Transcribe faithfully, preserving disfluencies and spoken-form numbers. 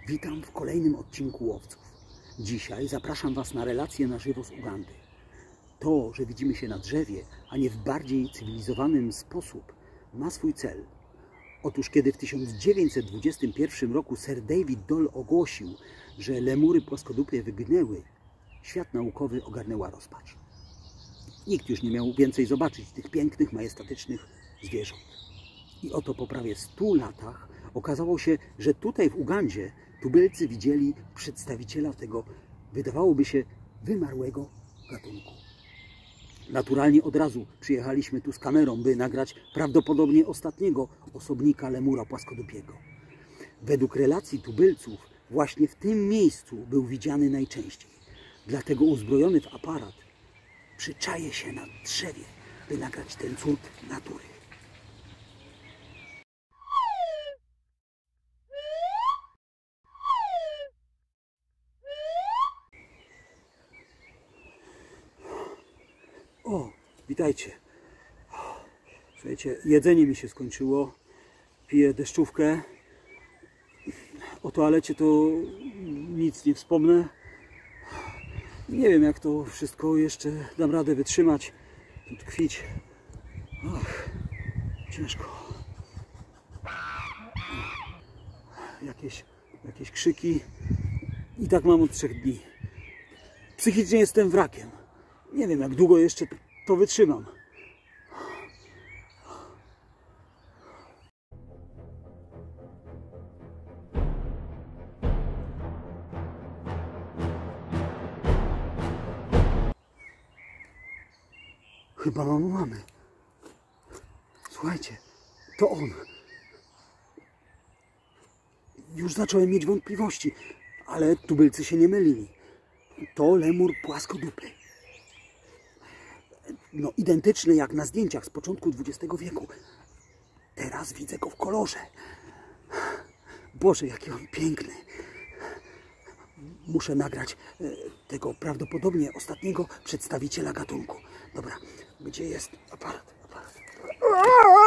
Witam w kolejnym odcinku Łowców. Dzisiaj zapraszam Was na relację na żywo z Ugandy. To, że widzimy się na drzewie, a nie w bardziej cywilizowany sposób, ma swój cel. Otóż kiedy w tysiąc dziewięćset dwudziestym pierwszym roku Sir David Doll ogłosił, że lemury płaskodupie wygnęły, świat naukowy ogarnęła rozpacz. Nikt już nie miał więcej zobaczyć tych pięknych, majestatycznych zwierząt. I oto po prawie stu latach okazało się, że tutaj w Ugandzie tubylcy widzieli przedstawiciela tego, wydawałoby się, wymarłego gatunku. Naturalnie od razu przyjechaliśmy tu z kamerą, by nagrać prawdopodobnie ostatniego osobnika lemura płaskodupiego. Według relacji tubylców właśnie w tym miejscu był widziany najczęściej. Dlatego uzbrojony w aparat przyczaje się na drzewie, by nagrać ten cud natury. O, witajcie. Słuchajcie, jedzenie mi się skończyło. Piję deszczówkę. O toalecie to nic nie wspomnę. Nie wiem, jak to wszystko jeszcze dam radę wytrzymać, tkwić. Ach, ciężko. Jakieś, jakieś krzyki. I tak mam od trzech dni. Psychicznie jestem wrakiem. Nie wiem, jak długo jeszcze to wytrzymam. Chyba mam mamy. Słuchajcie, to on. Już zacząłem mieć wątpliwości, ale tubylcy się nie mylili. To lemur płaskodupy. No, identyczny jak na zdjęciach z początku dwudziestego wieku. Teraz widzę go w kolorze. Boże, jaki on piękny. Muszę nagrać tego prawdopodobnie ostatniego przedstawiciela gatunku. Dobra, gdzie jest aparat? aparat, aparat.